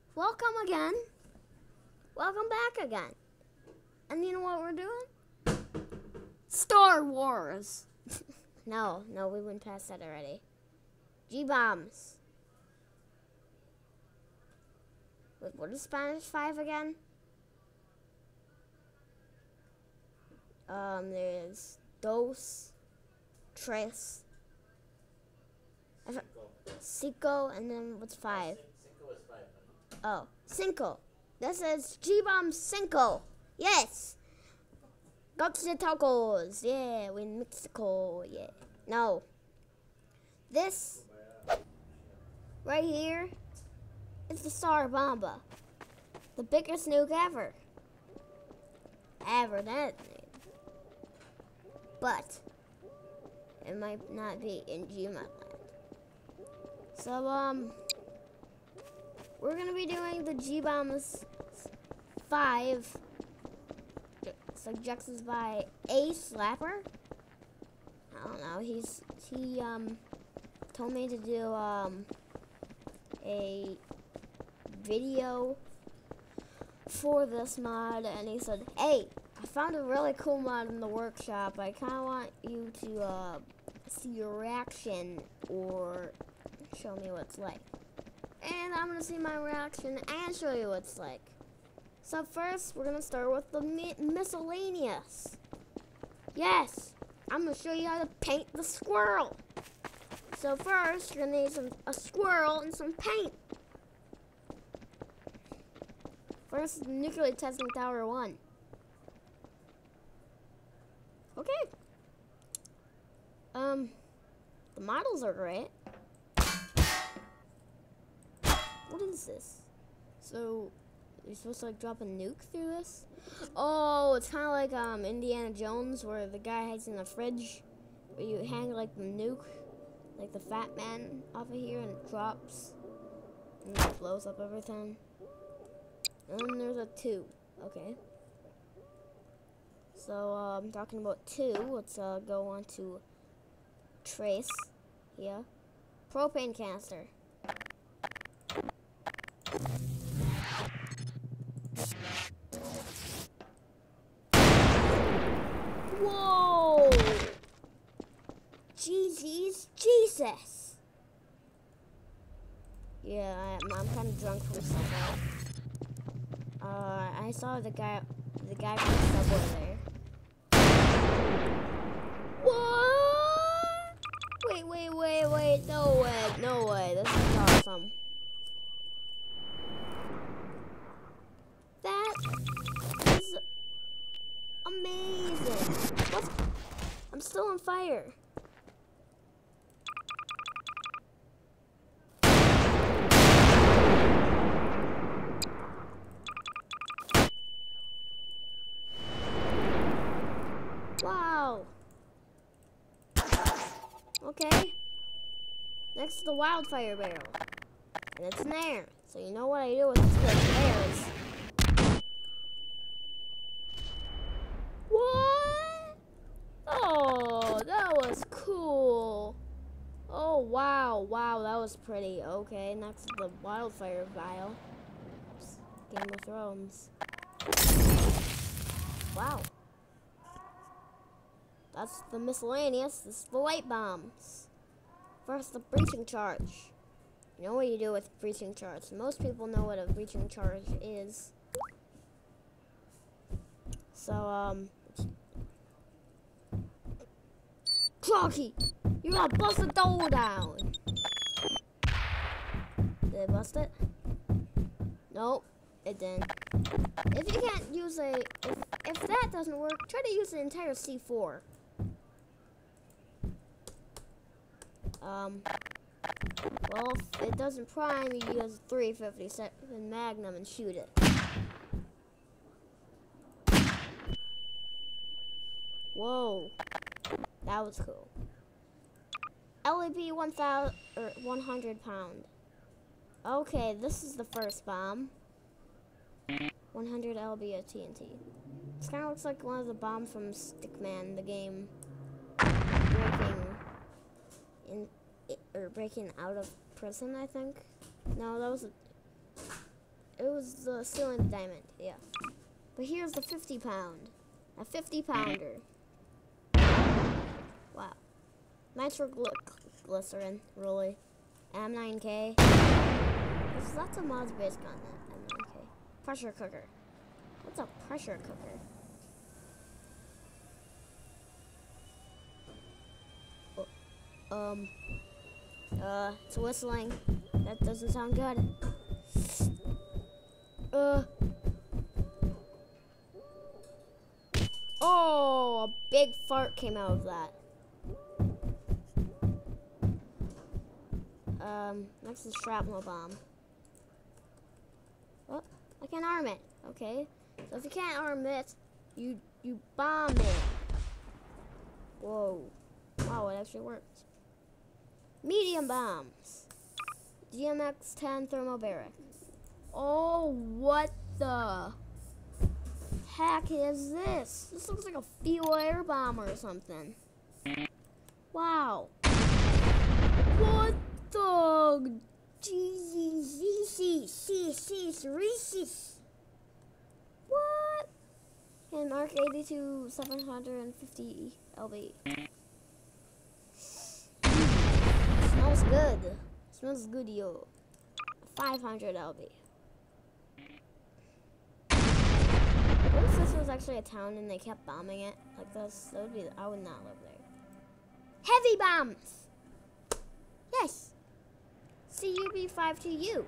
Welcome again. Welcome back again. And you know what we're doing? Star Wars. No, we went past that already. G-Bombs. Wait, what is Spanish 5 again? There's dos, tres, cinco, and then what's 5? Cinco is 5. Oh, cinco. This is G-Bomb Cinco. Yes. Got the tacos. Yeah, we in Mexico. Yeah. No. This right here is the Star Bomba. The biggest nuke ever. Ever detonated. But it might not be in Gmod land. So, we're gonna be doing the G-Bombs 5 suggestions by A Slapper. I don't know. He told me to do a video for this mod, and he said, "Hey, I found a really cool mod in the workshop. I kind of want you to see your reaction or show me what it's like." And I'm going to see my reaction and show you what it's like. So first, we're going to start with the miscellaneous. Yes, I'm going to show you how to paint the squirrel. So first, you're going to need a squirrel and some paint. First, Nuclear Testing Tower 1. Okay. The models are great. What is this? So, you're supposed to like drop a nuke through this? Oh, it's kind of like Indiana Jones, where the guy hides in the fridge, where you hang like the nuke, like the Fat Man off of here, and it drops, and it blows up everything. And then there's a 2. Okay. So, I'm talking about 2. Let's go on to Trace here. Propane canister. Whoa! Jesus! Yeah, I'm kind of drunk from somewhere. I saw the guy from the subway there. What? Wait, no way, this is awesome. That is amazing. What? I'm still on fire. Wow. Okay. Next to the wildfire barrel. And it's in there. So you know what I do with this bears. What? Oh, that was cool. Oh, wow, that was pretty. Okay, next to the wildfire vial. Oops, Game of Thrones. Wow. That's the miscellaneous. This is the light bombs. First, the breaching charge. You know what you do with breaching charge. Most people know what a breaching charge is. So, Clocky, you gotta bust the door down. Did it bust it? Nope, it didn't. If you can't use if that doesn't work, try to use the entire C4. Well, if it doesn't prime, you use a 357 Magnum and shoot it. Whoa, that was cool. LAB 1,000 or 100 pound. Okay, this is the first bomb. 100 LB of TNT. This kind of looks like one of the bombs from Stickman, the game. Breaking out of prison, I think. No, that was It was the ceiling diamond, yeah. But here's the 50 pound. A 50 pounder. Wow. Nitroglycerin, really. M9K. There's lots of mods based on that. M9K. Pressure cooker. What's a pressure cooker? It's whistling. That doesn't sound good. Oh, a big fart came out of that. Next is shrapnel bomb. Oh, I can arm it. Okay. So if you can't arm it, you bomb it. Whoa. Wow, it actually worked. Medium bombs. GMX-10 thermobaric. Oh, what the heck is this? This looks like a fuel air bomb or something. Wow. What the What? And Mark 82 750 LB. Smells good. Smells good, yo. 500 LB. What if this was actually a town and they kept bombing it like this? That would be. I would not live there. Heavy bombs. Yes. CUB5 to you.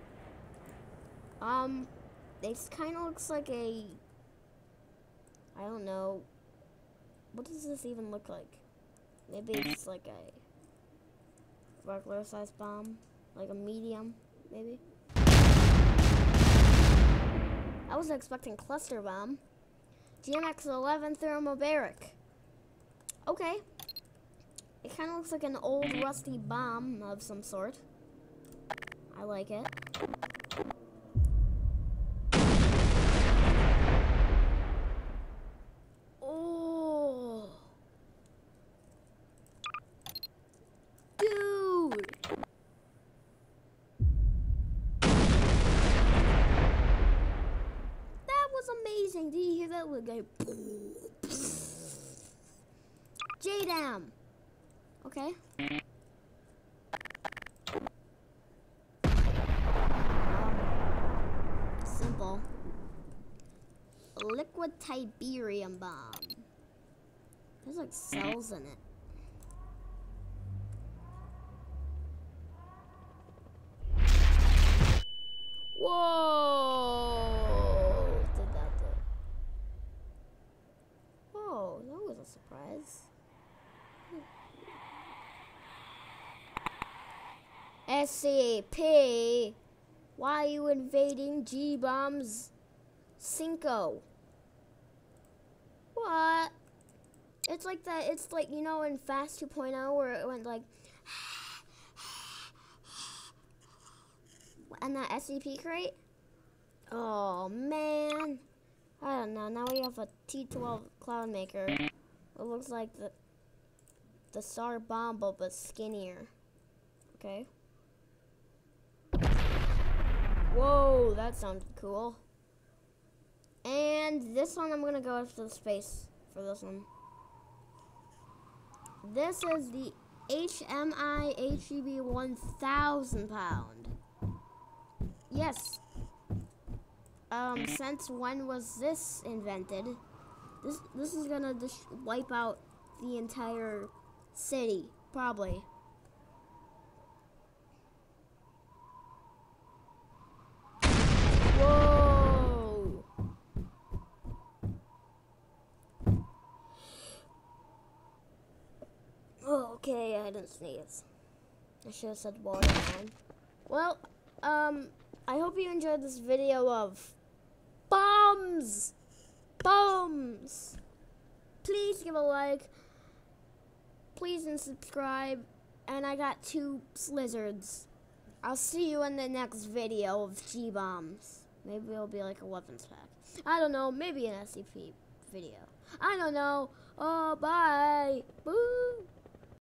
This kind of looks like a. I don't know. What does this even look like? Maybe it's like a regular size bomb, like a medium, maybe. I was expecting cluster bomb. GMX-11 thermobaric. Okay. It kind of looks like an old rusty bomb of some sort. I like it. Oh. Dude. That was amazing. Did you hear that? Look, J-Dam. Okay. Simple. Liquid Tiberium bomb. There's like cells in it. Whoa! Did that do? Whoa, that was a surprise. SCP, why are you invading G-Bomb's Cinco? What? It's like that, it's like, you know, in Fast 2.0 where it went like, and that SCP crate? Oh, man. I don't know, now we have a T-12 Cloudmaker. It looks like the Star Bomb, but skinnier. Okay. Whoa, that sounded cool. And this one, I'm going to go after the space for this one. This is the HMI HEB 1000 pound. Yes. Since when was this invented? This is going to just wipe out the entire city, probably. Whoa! Oh, okay, I didn't sneeze. I should have said water down. Well, I hope you enjoyed this video of bombs! Bombs! Please give a like. Please and subscribe. And I got 2 lizards. I'll see you in the next video of G-Bombs. Maybe it'll be like a weapons pack. I don't know. Maybe an SCP video. I don't know. Oh, bye. Boo.